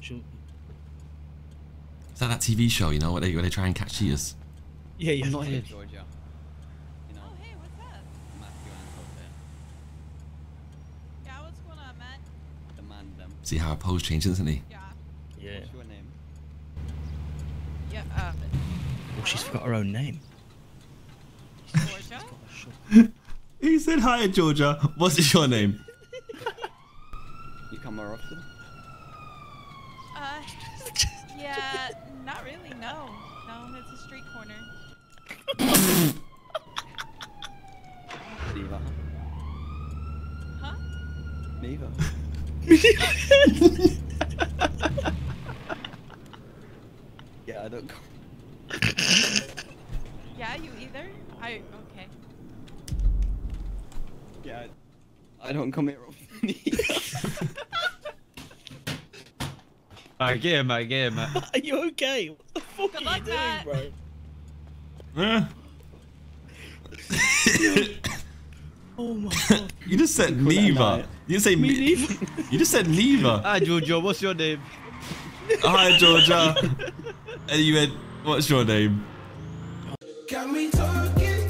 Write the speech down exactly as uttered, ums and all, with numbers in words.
She'll... Is that that T V show, you know, where they, where they try and catch cheaters? Yeah, yeah. I'm not here, Georgia. You know, Oh, hey, what's up? Matthew Antov here. Yeah, what's going on, Matt? The Mandem. See how Poe's changed, isn't he? Yeah. Yeah. What's your name? Yeah, uh, Oh, she's forgot her own name. Georgia? He said, hi, Georgia. What's your name? You come more often? Uh, yeah, not really, no. No, it's a street corner. Neither. Huh? Neither. Yeah, I don't come. Yeah, you either? I, okay. Yeah, I don't come here often either. Alright, get him, mate, get him, mate. Are you okay? What the fuck Good are luck, you doing, Matt. bro? Huh? Oh my god. You just said neither. You didn't say me. neither. You just said neither. Hi, Giorgio, what's your name? Hi, Georgia. And you went, what's your name? Got me talking.